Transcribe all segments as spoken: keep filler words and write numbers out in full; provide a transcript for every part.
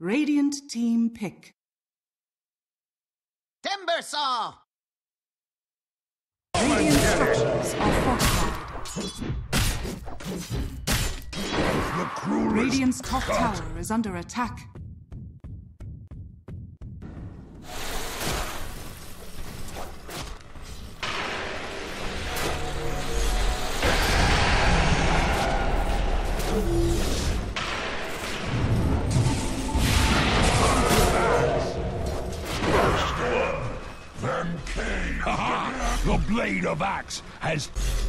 Radiant team pick. Timber saw! Radiant structures are fortified. The cruelest Radiant's top cut. tower is under attack. Then came. Ha! The blade of axe has.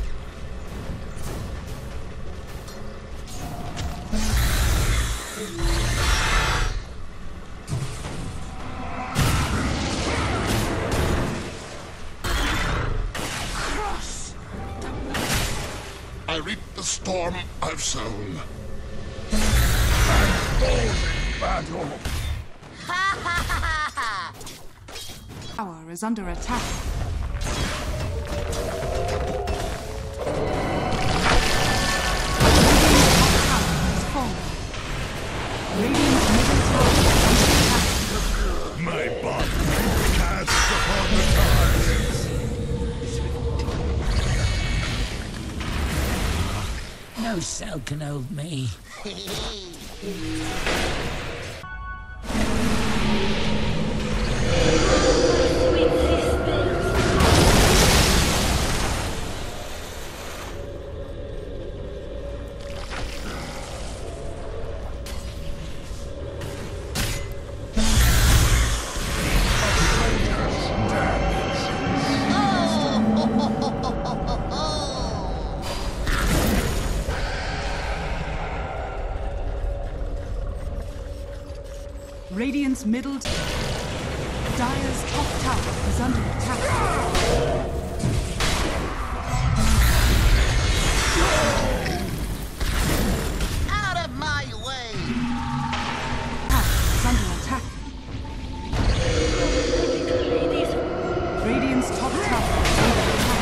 I reap the storm I've sown. And bold battle. Tower is under attack. Radiant's middle tower is under attack. My body cast upon the tides. No cell can hold me. Radiant's middle tower. Dire's top tower is under attack. Out of my way! Tower is under attack. Radiant's top tower is under attack.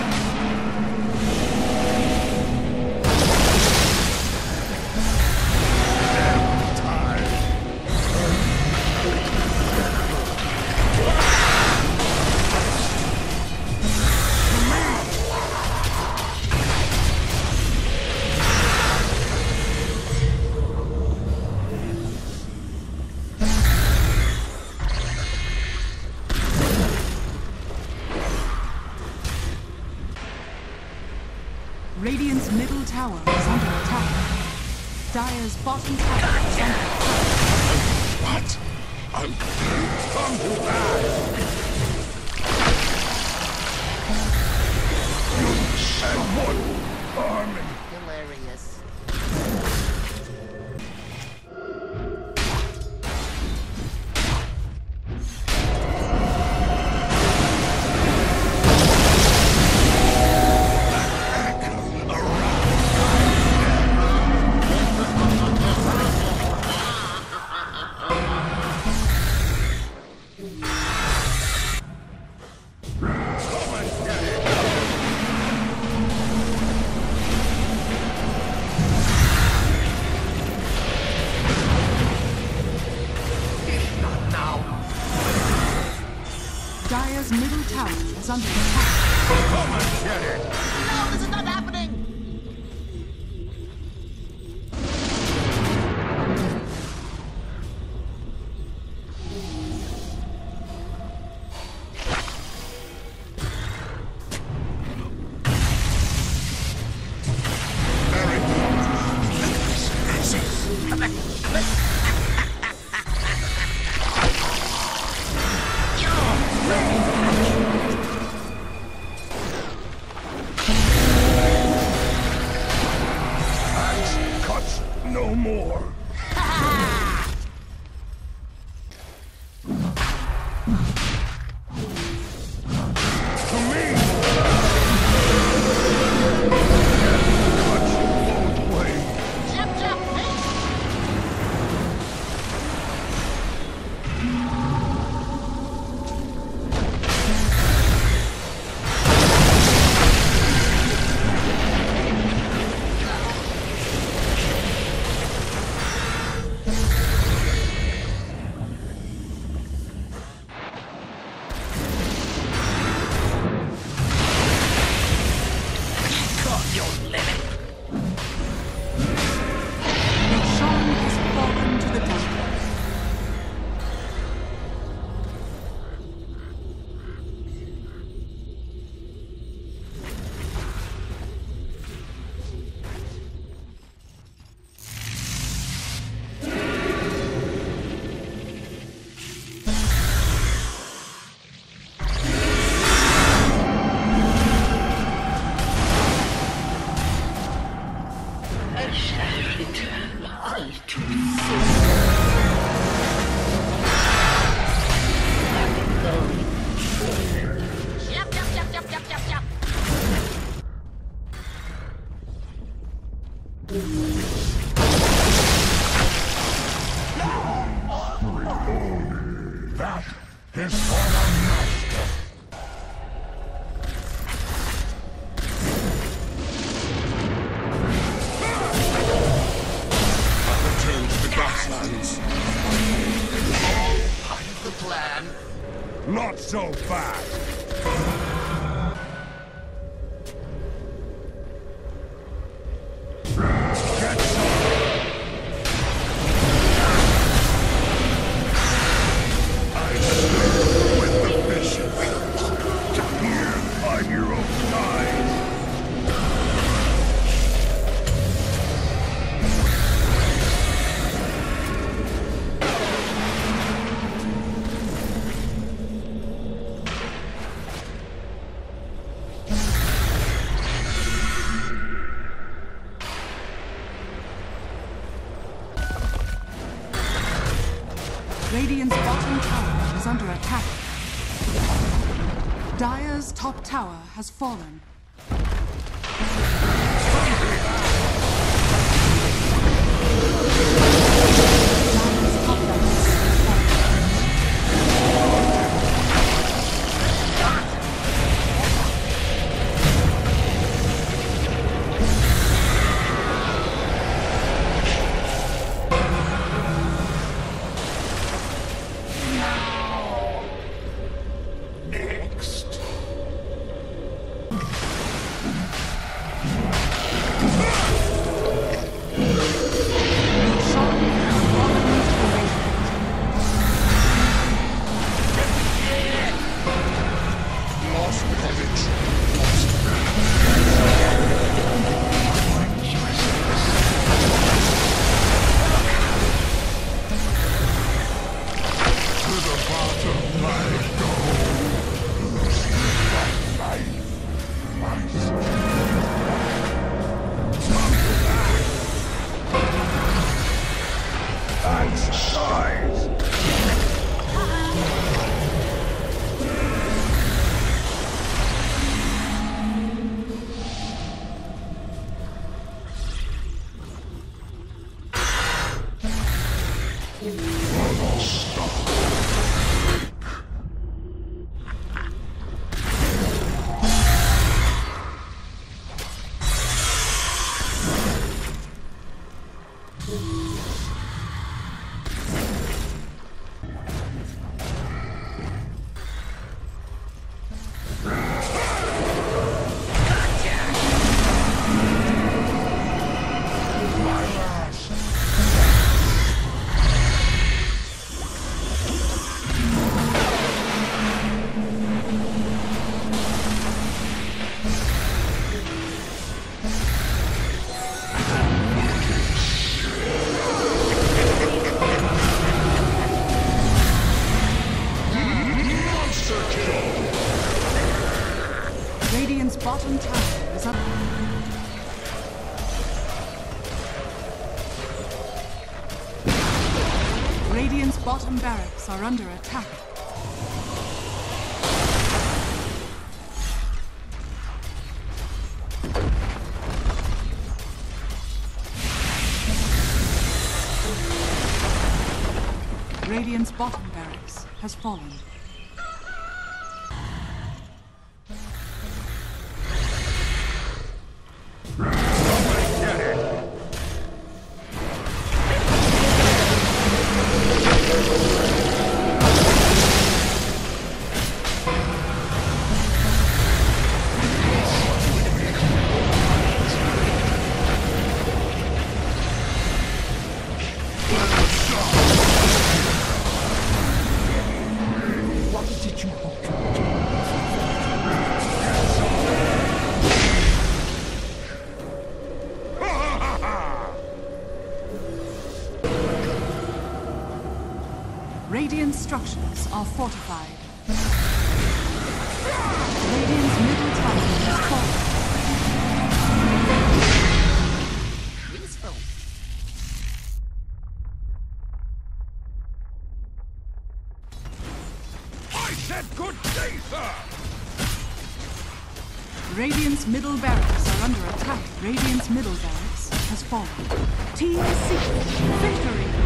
Radiant's middle tower is under attack. Dire's bottom tower is under attack. What? I'm come to that. You and one army. Hilarious. Dire's middle tower is under attack. Come and get it. No, this is not happening! Very good. Axe cuts no more. To me. Cuts both ways. Jump, jump, hey! bastards! Part of the plan. Not so fast! Get some! I serve with the vicious. Here are your own eyes. Radiant's bottom tower is under attack. Dire's top tower has fallen. Dire's top barracks has fallen. Next. Lost courage. To the bottom I go. Radiant's bottom tower is up. Radiant's bottom barracks are under attack. Radiant's bottom barracks has fallen. Radiant structures are fortified. Radiant's middle tower is fallen. Useful. I said good day, sir! Radiant's middle barracks are under attack. Radiant's middle barracks has fallen. Team Secret victory!